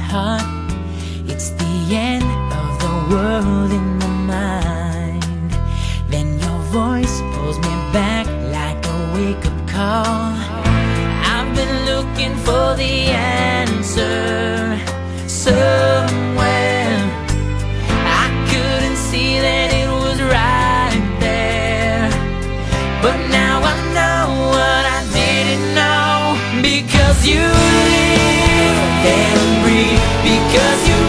heart. It's the end of the world in my mind. Then your voice pulls me back like a wake-up call. I've been looking for the answer somewhere. I couldn't see that it was right there, but now I know what I didn't know. Because you live and breathe, because you